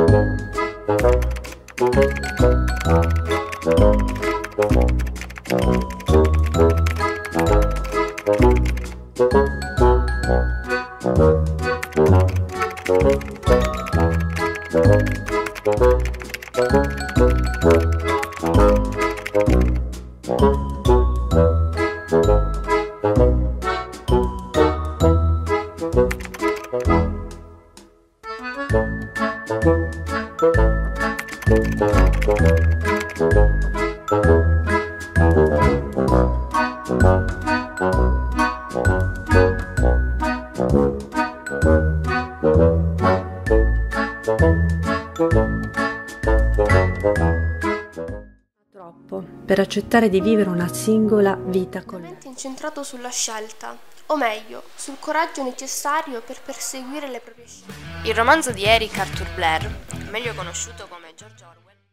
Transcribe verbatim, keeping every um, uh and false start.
Troppo per accettare di vivere una singola vita con lei. Incentrato sulla scelta, o meglio, sul coraggio necessario per perseguire le proprie scelte. Il romanzo di Eric Arthur Blair, meglio conosciuto come George Orwell,